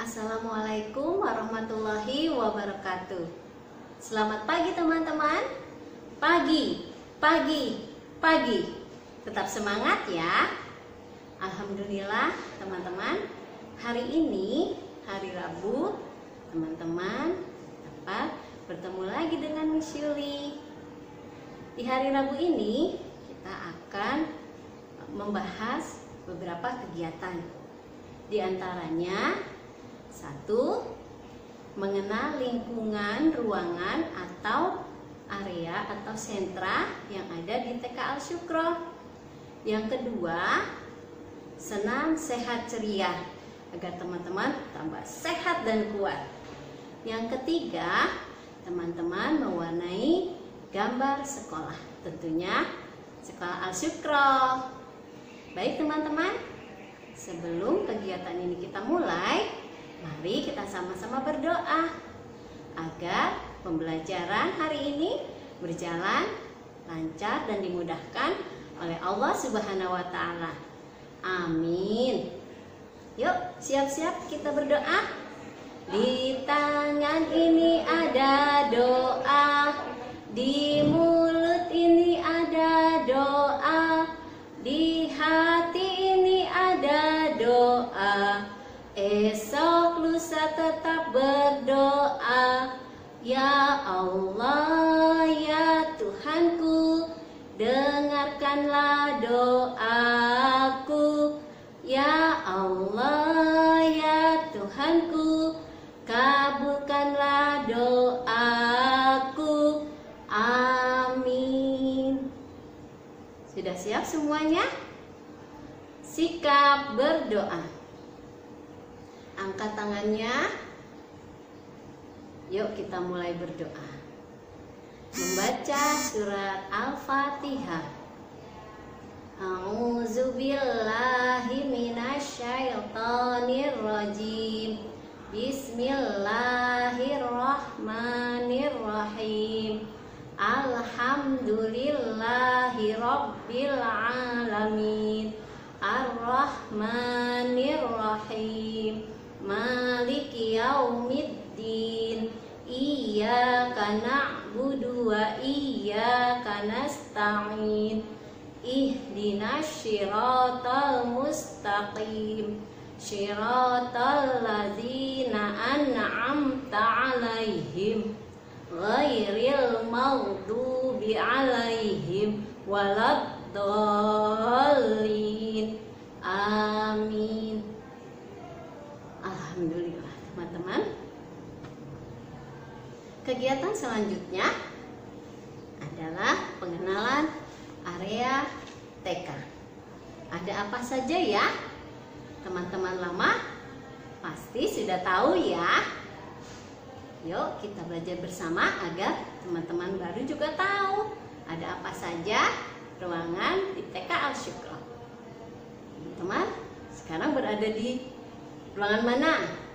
Assalamualaikum warahmatullahi wabarakatuh. Selamat pagi teman-teman. Pagi, pagi, pagi. Tetap semangat ya. Alhamdulillah teman-teman, hari ini hari Rabu, teman-teman dapat bertemu lagi dengan Miss Yuli. Di hari Rabu ini kita akan membahas beberapa kegiatan. Di antaranya, 1. Mengenal lingkungan ruangan atau area atau sentra yang ada di TK Al Syukroh. Yang kedua, senam sehat ceria agar teman-teman tambah sehat dan kuat. Yang ketiga, teman-teman mewarnai gambar sekolah, tentunya sekolah Al Syukroh. Baik teman-teman, sebelum kegiatan ini kita mulai, mari kita sama-sama berdoa agar pembelajaran hari ini berjalan lancar dan dimudahkan oleh Allah Subhanahu wa Ta'ala. Amin. Yuk, siap-siap kita berdoa. Di tangan ini ada doa, di mulut ini ada doa, di hati ini ada doa. Esok lusa tetap berdoa. Ya Allah, ya Tuhanku, dengarkanlah doaku. Ya Allah, ya Tuhanku, kabulkanlah doaku. Amin. Sudah siap semuanya? Sikap berdoa. Angkat tangannya. Yuk kita mulai berdoa. Membaca surat Al-Fatihah. A'udzubillahi minasyaitonirrajim. Bismillahirrahmanirrahim. Alhamdulillahi rabbil alamin. Ar-Rahmanirrahim. Maliki yaumiddin. Iyyaka na'budu wa iyyaka nasta'in. Ihdinas syiratal mustaqim. Syiratal ladzina an'amta 'alaihim ghairil maghdubi 'alaihim waladdallin. Amin. Alhamdulillah teman-teman. Kegiatan selanjutnya adalah pengenalan area TK. Ada apa saja ya? Teman-teman lama pasti sudah tahu ya. Yuk kita belajar bersama agar teman-teman baru juga tahu ada apa saja ruangan di TK Al Syukroh. Teman-teman sekarang berada di ruangan mana?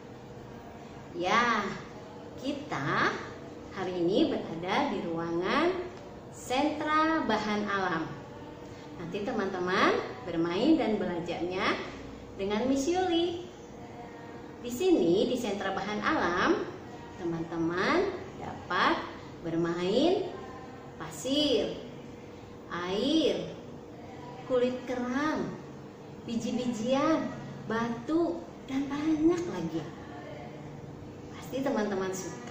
Ya, kita hari ini berada di ruangan sentra bahan alam. Nanti teman-teman bermain dan belajarnya dengan Miss Yuli. Di sini di sentra bahan alam, teman-teman dapat bermain pasir, air, kulit kerang, biji-bijian, batu, dan banyak lagi. Pasti teman-teman suka.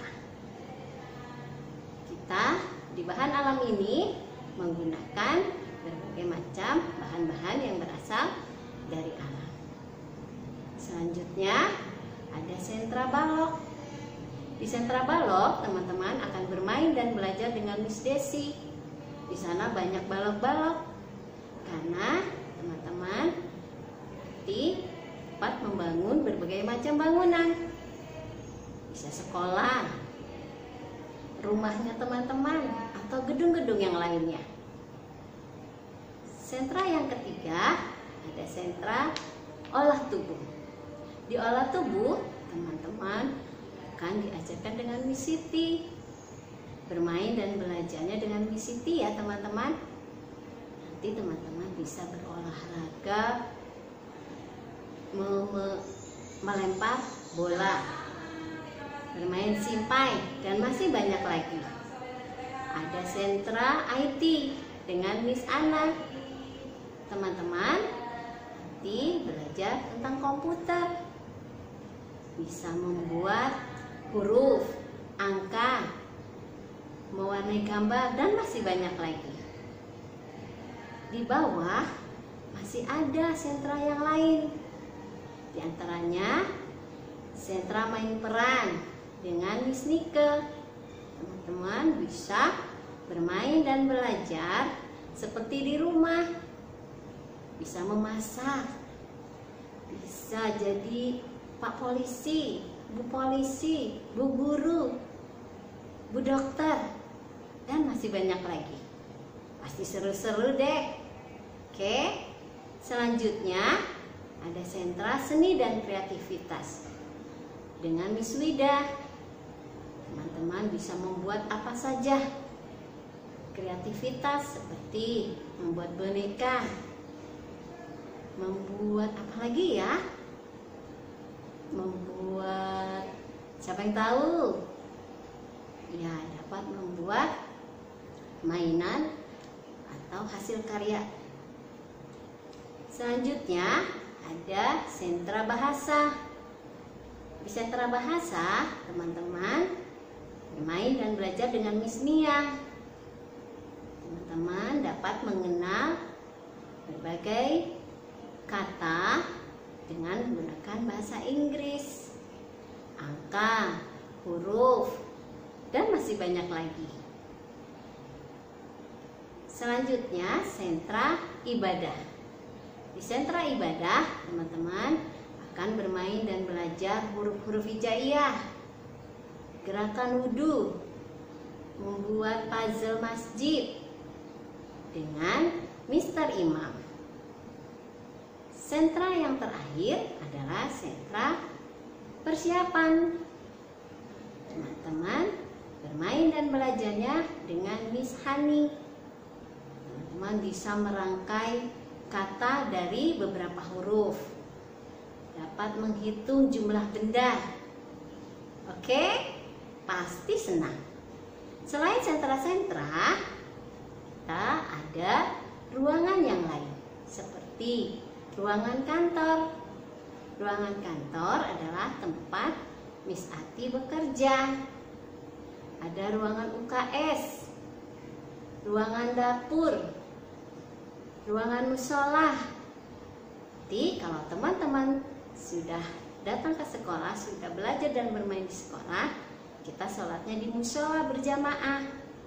Kita di bahan alam ini menggunakan berbagai macam bahan-bahan yang berasal dari alam. Selanjutnya ada sentra balok. Di sentra balok teman-teman akan bermain dan belajar dengan Miss Desi. Di sana banyak balok-balok karena teman-teman dapat membangun berbagai macam bangunan. Bisa sekolah, rumahnya teman-teman, atau gedung-gedung yang lainnya. Sentra yang ketiga ada sentra olah tubuh. Di olah tubuh teman-teman akan diajarkan dengan Miss Siti. Bermain dan belajarnya dengan Miss Siti ya teman-teman. Nanti teman-teman bisa berolahraga, melempar bola, bermain simpai, dan masih banyak lagi. Ada sentra IT dengan Miss Ana. Teman-teman nanti belajar tentang komputer, bisa membuat huruf, angka, mewarnai gambar, dan masih banyak lagi. Di bawah masih ada sentra yang lain. Di antaranya sentra main peran dengan Miss Nike. Teman-teman bisa bermain dan belajar seperti di rumah. Bisa memasak, bisa jadi Pak Polisi, Bu Guru, Bu Dokter, dan masih banyak lagi. Pasti seru-seru deh. Oke, selanjutnya ada sentra seni dan kreativitas dengan Miss Wida. Teman-teman bisa membuat apa saja. Kreativitas seperti membuat boneka, membuat apa lagi ya? Membuat, siapa yang tahu? Ya, dapat membuat mainan atau hasil karya. Selanjutnya ada sentra bahasa. Di sentra bahasa, teman-teman bermain dan belajar dengan Miss Mia. Teman-teman dapat mengenal berbagai kata dengan menggunakan bahasa Inggris, angka, huruf, dan masih banyak lagi. Selanjutnya sentra ibadah. Di sentra ibadah, teman-teman akan bermain dan belajar huruf-huruf hijaiyah, gerakan wudhu, membuat puzzle masjid dengan Mr. Imam. Sentra yang terakhir adalah sentra persiapan. Teman-teman bermain dan belajarnya dengan Miss Hani. Teman-teman bisa merangkai kata dari beberapa huruf, dapat menghitung jumlah benda. Oke, pasti senang. Selain sentra-sentra, kita ada ruangan yang lain seperti ruangan kantor. Ruangan kantor adalah tempat Miss Ati bekerja. Ada ruangan UKS, ruangan dapur, ruangan musola. Jadi kalau teman-teman sudah datang ke sekolah, sudah belajar dan bermain di sekolah, kita sholatnya di musola berjamaah.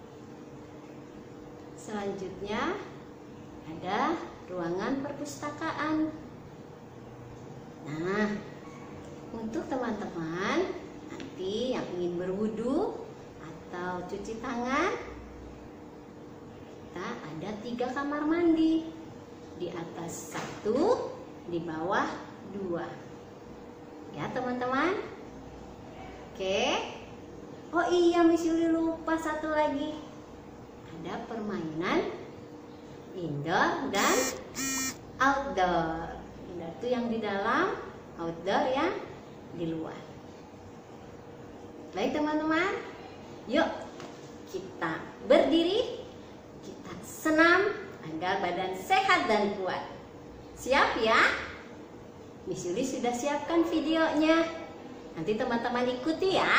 Selanjutnya ada ruangan perpustakaan. Nah, untuk teman-teman nanti yang ingin berwudu atau cuci tangan, kita ada 3 kamar mandi. Di atas 1, di bawah 2. Ya teman-teman. Oke. Oh iya, Miss Yuli lupa satu lagi. Ada permainan indoor dan outdoor. Indoor itu yang di dalam, outdoor yang di luar. Baik teman-teman, yuk kita berdiri, kita senam agar badan sehat dan kuat. Siap ya? Miss Yuli sudah siapkan videonya. Nanti teman-teman ikuti ya.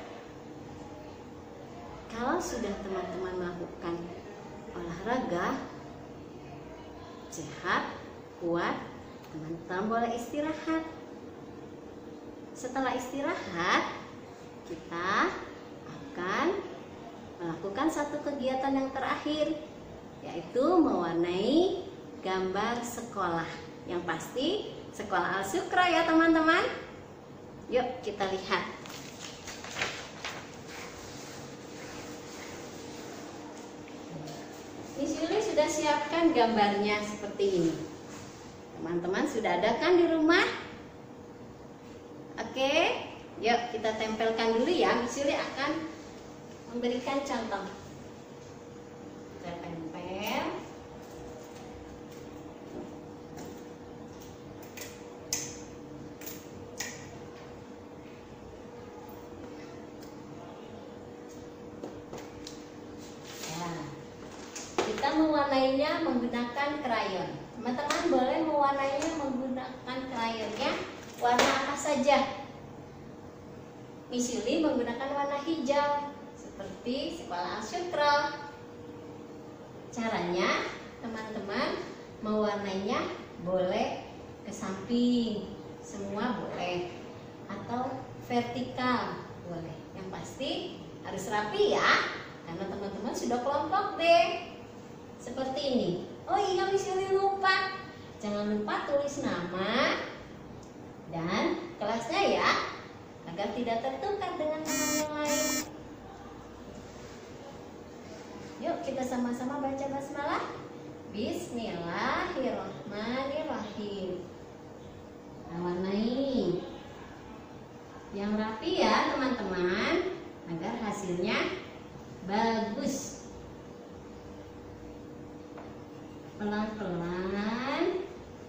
Kalau sudah teman-teman melakukan olahraga sehat, kuat, teman-teman boleh istirahat. Setelah istirahat, kita akan melakukan satu kegiatan yang terakhir, yaitu mewarnai gambar sekolah. Yang pasti sekolah Al-Syukra ya teman-teman. Yuk kita lihat. Miss Yuli sudah siapkan gambarnya seperti ini. Teman-teman sudah ada kan di rumah? Oke, yuk kita tempelkan dulu ya. Miss Yuli akan memberikan contoh. Kita tempel. kita mewarnainya menggunakan krayon. Teman-teman boleh mewarnainya menggunakan krayonnya warna apa saja. Miss Yuli menggunakan warna hijau seperti sekolah Al-Syukra. Caranya teman-teman mewarnainya boleh ke samping, semua boleh, atau vertikal boleh. Yang pasti harus rapi ya, karena teman-teman sudah kelompok B. Seperti ini. Oh iya, Miss Yuli lupa. Jangan lupa tulis nama dan kelasnya ya, agar tidak tertukar dengan teman yang lain. Yuk kita sama-sama baca basmalah. Bismillahirrahmanirrahim. Nah, warnai yang rapi ya teman-teman, agar hasilnya bagus. Pelan-pelan.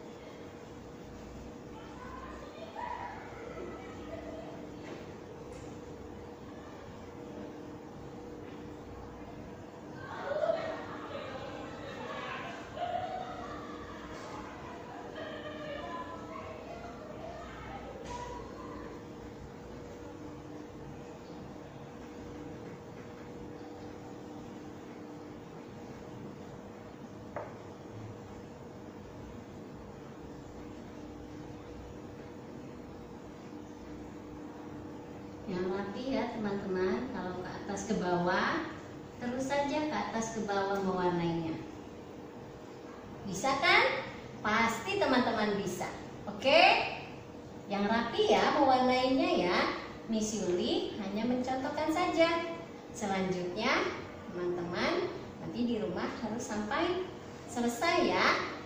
Yang rapi ya teman-teman. Kalau ke atas ke bawah, terus saja ke atas ke bawah mewarnainya. Bisa kan? Pasti teman-teman bisa. Oke? Yang rapi ya mewarnainya ya. Miss Yuli hanya mencontohkan saja. Selanjutnya teman-teman nanti di rumah harus sampai selesai ya.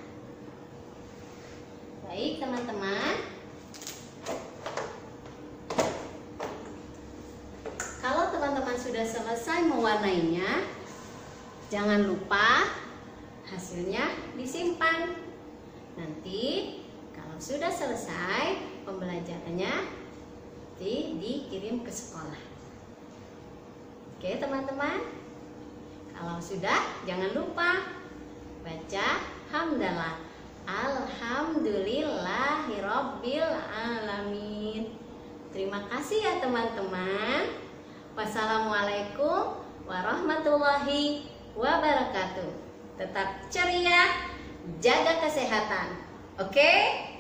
Baik teman-teman. Kalau teman-teman sudah selesai mewarnainya, jangan lupa hasilnya disimpan. Nanti kalau sudah selesai pembelajarannya dikirim ke sekolah. Oke teman-teman, kalau sudah jangan lupa baca hamdalah. Alhamdulillahirabbil alamin. Terima kasih ya teman-teman. Wassalamualaikum warahmatullahi wabarakatuh. Tetap ceria, jaga kesehatan. Oke?